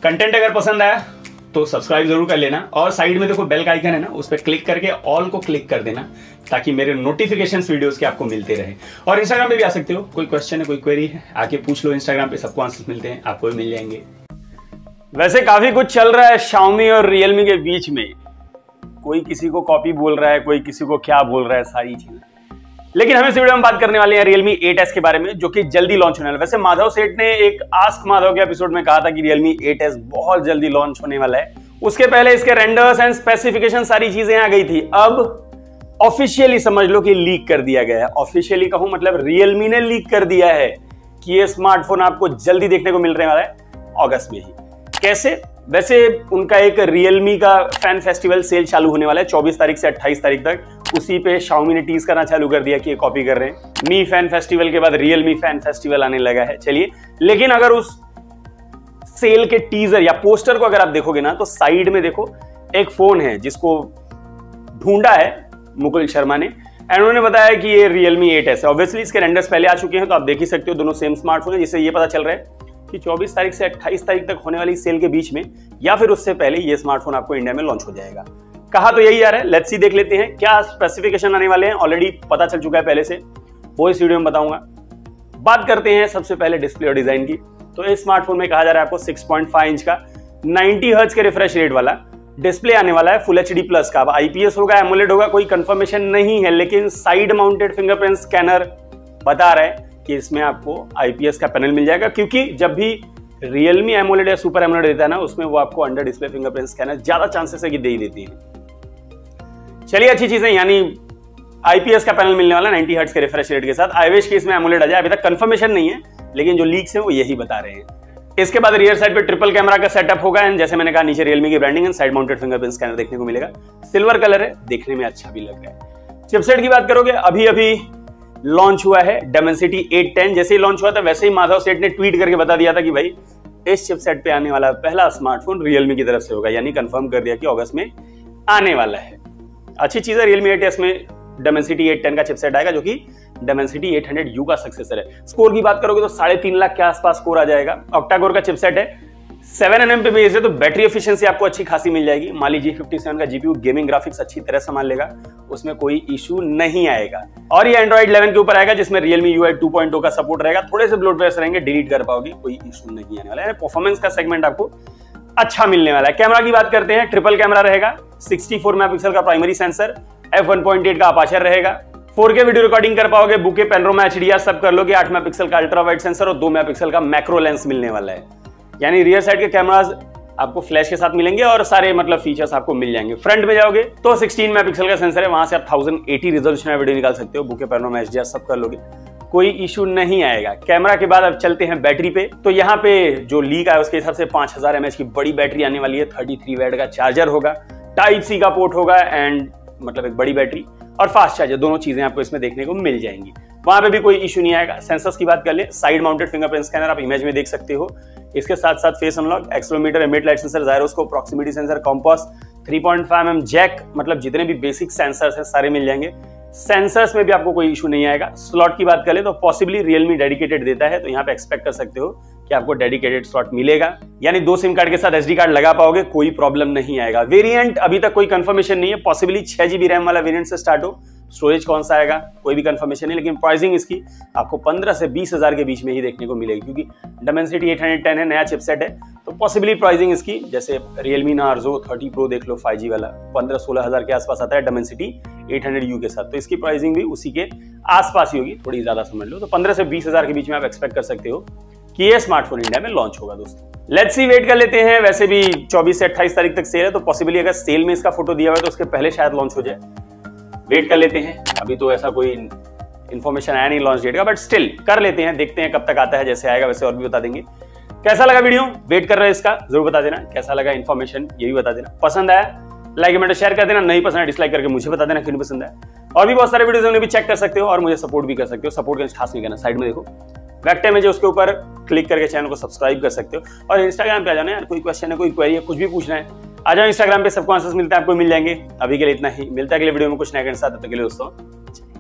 Content अगर पसंद आया तो सब्सक्राइब जरूर कर लेना और साइड में देखो बेल का आइकन है ना, उस पर क्लिक करके ऑल को क्लिक कर देना ताकि मेरे नोटिफिकेशंस वीडियोस के आपको मिलते रहे। और इंस्टाग्राम पे भी आ सकते हो, कोई क्वेश्चन है कोई क्वेरी है आके पूछ लो, इंस्टाग्राम पे सबको आंसर मिलते हैं, आपको भी मिल जाएंगे। वैसे काफी कुछ चल रहा है Xiaomi और Realme के बीच में, कोई किसी को कॉपी बोल रहा है, कोई किसी को क्या बोल रहा है, सारी चीजें। लेकिन हम इस वीडियो में बात करने वाले हैं Realme 8S के बारे में, जो कि जल्दी लॉन्च होने वाला है। वैसे माधव सेठ ने एक आस्क माधव के एपिसोड में कहा था कि Realme 8S बहुत जल्दी लॉन्च होने वाला है। उसके पहले इसके रेंडर्स एंड स्पेसिफिकेशन सारी चीजें आ गई थी। अब ऑफिशियली समझ लो कि लीक कर दिया गया है। ऑफिशियली कहूं मतलब Realme ने लीक कर दिया है कि ये स्मार्टफोन आपको जल्दी देखने को मिलने वाला है अगस्त में ही। कैसे? वैसे उनका एक Realme का फैन फेस्टिवल सेल चालू होने वाला है 24 तारीख से 28 तारीख तक। उसी पे Xiaomi ने टीज करना चालू कर दिया कि ये कॉपी कर रहे हैं। मी फैन फेस्टिवल के बाद Realme फैन फेस्टिवल आने लगा है। चलिए, लेकिन अगर उस सेल के टीजर या पोस्टर को अगर आप देखोगे ना, तो साइड में देखो एक फोन है जिसको ढूंढा है मुकुल शर्मा ने, एंड उन्होंने बताया कि ये Realme 8S है। ऑब्वियसली इसके रेंडर्स पहले आ चुके हैं, तो आप देख ही सकते हो दोनों सेम स्मार्टफोन है, जिससे ये पता चल रहा है कि 24 तारीख से 28 तारीख तक होने वाली सेल के बीच में या फिर उससे पहले ये स्मार्टफोन आपको इंडिया में लॉन्च हो जाएगा। कहा तो यही आ रहा है, लेट्स सी, देख लेते हैं क्या स्पेसिफिकेशन आने वाले हैं। ऑलरेडी पता चल चुका है पहले से, वो इस वीडियो में बताऊंगा। बात करते हैं सबसे पहले डिस्प्ले और डिजाइन की। तो इस स्मार्टफोन में कहा जा रहा है आपको 6.5 इंच का 90 हर्ट्ज के रिफ्रेश रेट वाला डिस्प्ले आने वाला है, फुल HD प्लस का। अब IPS होगा, एमोलेड होगा, कोई कंफर्मेशन नहीं है, लेकिन साइड माउंटेड फिंगरप्रिंट स्कैनर बता रहा है कि इसमें आपको IPS का पैनल मिल जाएगा, क्योंकि जब भी Realme एमोलेड या सुपर एमोलेड देता है ना, उसमें वो आपको अंडर डिस्प्ले फिंगरप्रिंट स्कैनर ज्यादा चांसेस है कि दे ही देती है। चलिए, अच्छी चीज है, यानी IPS का पैनल मिलने वाला 90 हर्ट्ज के रिफ्रेश रेट के साथ। आई विश कि इसमें एमोलेड आ जाए, अभी तक कंफर्मेशन नहीं है, लेकिन जो लीक्स हैं वो यही बता रहे हैं। इसके बाद रियर साइड पे ट्रिपल कैमरा का सेटअप होगा, एंड जैसे मैंने कहा नीचे Realme की branding and side mounted fingerprint scanner देखने को मिलेगा। सिल्वर कलर है, देखने में अच्छा भी लग रहा है। चिपसेट की बात करोगे, अभी अभी लॉन्च हुआ है Dimensity 810। जैसे ही लॉन्च हुआ था वैसे ही माधव सेठ ने ट्वीट करके बता दिया था कि भाई इस चिपसेट पे आने वाला पहला स्मार्टफोन Realme की तरफ से होगा, यानी कंफर्म कर दिया कि अगस्त में आने वाला है। अच्छी चीज है, Realme 8S में Dimensity 810 का चिपसेट आएगा, जो कि Dimensity 800U का सक्सेसर है। स्कोर की बात करोगे तो 3.5 लाख के आसपास स्कोर आ जाएगा। ऑक्टा कोर का चिपसेट है, 7nm पे बेस है, तो बैटरी एफिशिएंसी आपको अच्छी खासी मिल जाएगी। Mali G57 का GPU गेमिंग ग्राफिक्स अच्छी तरह संभाल लेगा, उसमें कोई इशू नहीं आएगा। और ये Android 11 के ऊपर आएगा, जिसमें Realme UI 2.0 का सपोर्ट रहेगा। थोड़े से ब्लोटवेयर रहेंगे, डिलीट कर पाओगे, कोई इशू नहीं आने वाला है। परफॉर्मेंस का सेगमेंट आपको अच्छा मिलने वाला है। कैमरा की बात करते हैं, ट्रिपल कैमरा रहेगा, 64 मेगापिक्सल का प्राइमरी सेंसर, f1.8 का अपर्चर रहेगा। 4K वीडियो रिकॉर्डिंग कर पाओगे, बुके, पैनोरामा, HDR सब कर लोगे। 8 मेगापिक्सल का अल्ट्रा वाइड सेंसर और 2 मेगापिक्सल का मैक्रो लेंस मिलने वाला है। यानी रियर साइड के कैमरास आपको फ्लैश के साथ मिलेंगे और सारे मतलब फीचर्स आपको मिल जाएंगे। फ्रंट में जाओगे तो 16 मेगापिक्सल का सेंसर है, वहां से आप 1080 रिजोल्यूशन में वीडियो निकाल सकते हो, बुके, पैनोरामा, HDR सब कर लोगे, कोई इशू नहीं आएगा। कैमरा के बाद अब चलते हैं बैटरी पे। तो यहाँ पे जो लीक आया उसके हिसाब से 5000 mAh की बड़ी बैटरी आने वाली है, 33 वैट का चार्जर होगा, Type-C का पोर्ट होगा, एंड मतलब एक बड़ी बैटरी और फास्ट चार्जर, दोनों चीजें आपको इसमें देखने को मिल जाएंगी। वहां पे भी कोई इशू नहीं आएगा। सेंसर्स की बात कर ले, साइड माउंटेड फिंगरप्रिंट स्कैनर आप इमेज में देख सकते हो। इसके साथ साथ face unlock, accelerometer, ambient light sensor, gyroscope, proximity sensor, compass, 3.5mm jack, मतलब जितने भी बेसिक सेंसर्स हैं सारे मिल जाएंगे। सेंसर्स में भी आपको कोई इशू नहीं आएगा। स्लॉट की बात करें तो पॉसिबली Realme डेडिकेटेड देता है, तो यहाँ पे एक्सपेक्ट कर सकते हो कि आपको डेडिकेटेड स्लॉट मिलेगा, यानी 2 सिम कार्ड के साथ SD कार्ड लगा पाओगे, कोई प्रॉब्लम नहीं आएगा। वेरिएंट अभी तक कोई कंफर्मेशन नहीं है, पॉसिबली 6 GB रैम वाला वेरिएंट से स्टार्ट हो। स्टोरेज कौन सा आएगा कोई भी कंफर्मेशन नहीं, लेकिन प्राइसिंग इसकी आपको 15 से 20 हजार के बीच में ही देखने को मिलेगी, क्योंकि Dimensity 810 है, नया चिपसेट है, तो पॉसिबली प्राइसिंग इसकी जैसे Realme Narzo 30 Pro देख लो 5G वाला 15-16 हजार के आसपास आता है Dimensity 800U के साथ, तो इसकी प्राइसिंग भी उसी के आसपास ही होगी, थोड़ी ज्यादा समझ लो। तो 15 से 20 हजार के बीच में आप एक्सपेक्ट कर सकते हो कि ये स्मार्टफोन इंडिया में लॉन्च होगा। दोस्तों लेट्स सी, वेट कर लेते हैं। वैसे भी 24 से 28 तारीख तक सेल है, तो पॉसिबली अगर सेल में इसका फोटो दिया हुआ है तो उसके पहले शायद लॉन्च हो जाए। वेट कर लेते हैं, अभी तो ऐसा कोई इन्फॉर्मेशन आया नहीं लॉन्च डेट का, बट स्टिल कर लेते हैं, देखते हैं कब तक आता है। जैसे आएगा वैसे और भी बता देंगे। कैसा लगा वीडियो, वेट कर रहे हैं इसका, जरूर बता देना। कैसा लगा इन्फॉर्मेशन ये भी बता देना। पसंद आया लाइक कमेंट शेयर कर देना, नहीं पसंद है डिसलाइक करके मुझे बता देना क्यों नहीं पसंद है। और भी बहुत सारे वीडियोस उन्हें भी चेक कर सकते हो और मुझे सपोर्ट भी कर सकते हो। सपोर्ट करना खास नहीं करना, साइड में देखो वेक्टर में जो उसके ऊपर क्लिक करके चैनल को सब्सक्राइब कर सकते हो। और इंस्टाग्राम पे आ जाना यार, कोई क्वेश्चन है, कोई क्वेरी है, कुछ भी पूछना है, आ जाओ इंस्टाग्राम पे, सबको आंसर्स मिलता है, आपको मिल जाएंगे। अभी के लिए इतना ही, मिलता है अगले वीडियो में कुछ नया के साथ। तब तक के लिए दोस्तों।